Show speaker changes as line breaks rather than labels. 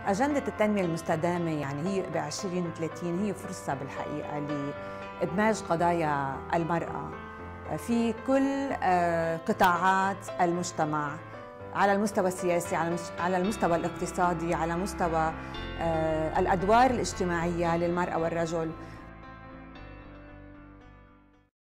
أجندة التنمية المستدامة يعني هي ب 2030 هي فرصة بالحقيقة لإدماج قضايا المرأة في كل قطاعات المجتمع، على المستوى السياسي، على المستوى الاقتصادي، على مستوى الأدوار الاجتماعية للمرأة والرجل.